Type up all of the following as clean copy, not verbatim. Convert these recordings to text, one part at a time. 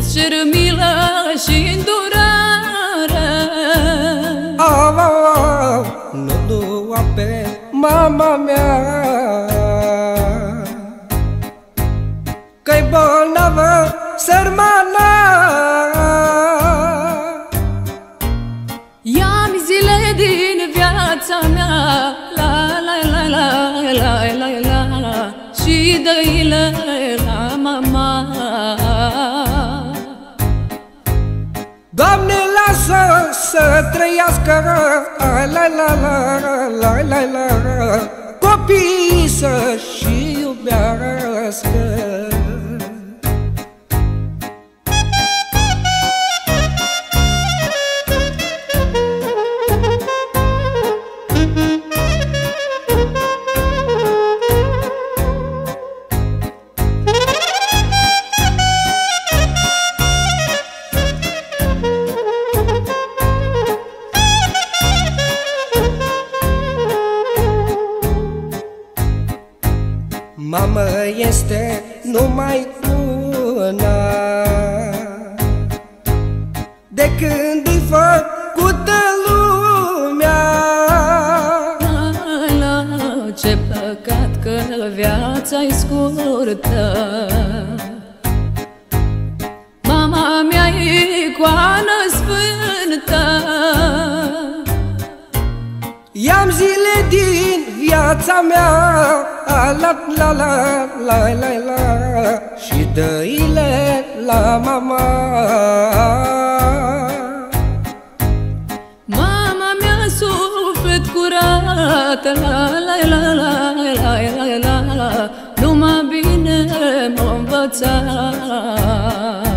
îți cer milă și îndurare. Nu lua pe mama mea, că-i bolnavă sărmana. Ia-mi zile din viața mea, la la la la la la la la, și dă-i-le la mama. Doamne, lasă să trăiască, la la la la la la, copiii să-și iubească. Mama este numai una, de când e făcută lumea. La, ce păcat că viața-i scurtă. Mama mea e icoană sfântă. I-am zile din viața mea, la la la la la la, și dă-i-le la mama. Mama mea suflet curat, la la la la la la la la, numai bine m-a învățat.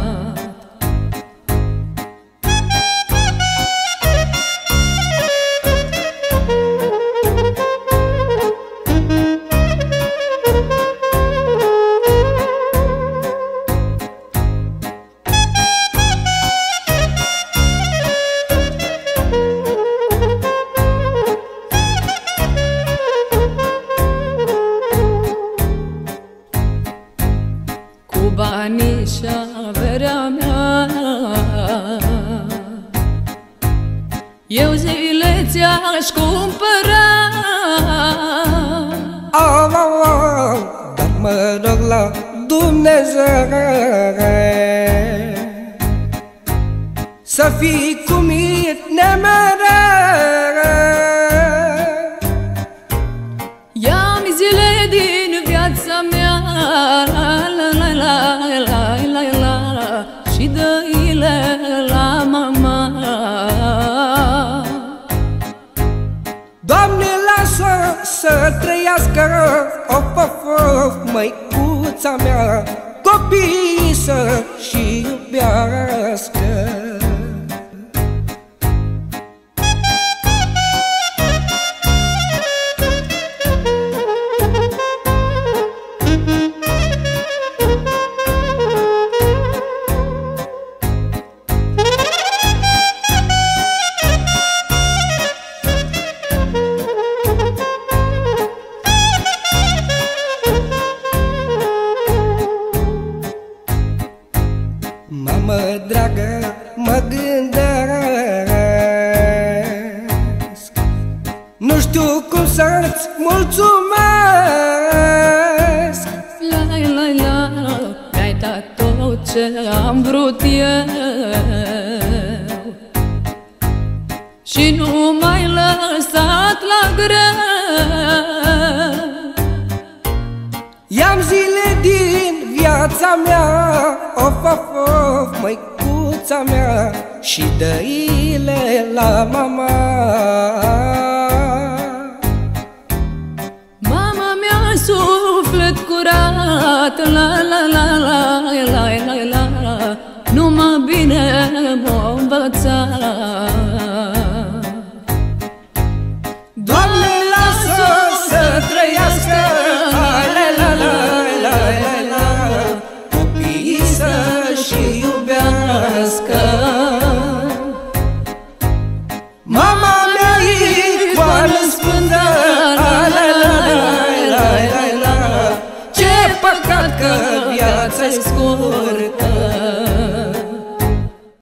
Cu banii și averea mea, eu zile ți-aș cumpăra. Dar mă rog la Dumnezeu să fii cu mine mereu. Ia-mi zile din viața mea, la la la la la la la la, și dă-i-le la mama. Doamne, lasă să trăiască, of, of, of, măicuța mea, copiii să-și iubească. Mamă dragă, mă gândesc, nu știu cum să-ți mulțumesc. La la la, mi-ai dat tot ce am vrut eu și nu m-ai lăsat la greu. I-am zile din viața mea, of, of, of, măicuța mea, și dă-i-le la mama. Mama mea suflet curat, la la la la la la la la, numai bine m-a învățat. Doamne, lasă să trăiască, la la la la la la, copiii să-și